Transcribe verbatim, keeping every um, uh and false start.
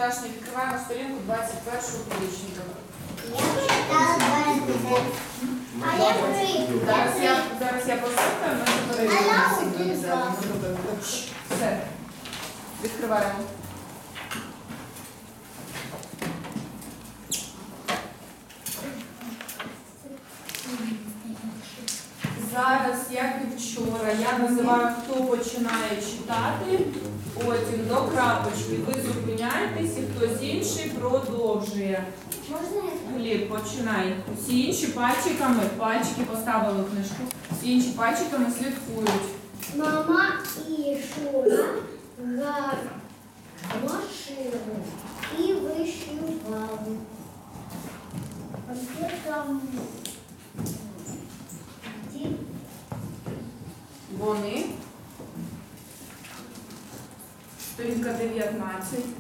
вчорашній. Відкриваємо сторінку двадцять першого підручника. А я прийду. Зараз я, зараз я послухаю, ми перевіримо всі. Все. Відкриваємо. Зараз, як і вчора, я називаю, хто починає читати, потім до крапочки ви зупиняєтесь і хтось інший продовжує. Можна я? Гліб, починай. Всі інші пальчиками, пальчики поставили книжку, всі інші пальчиками слідкують. Мама і Шура гар машину і вишивали. А де там? Де? Вони. Сторінка дев'ятнадцять.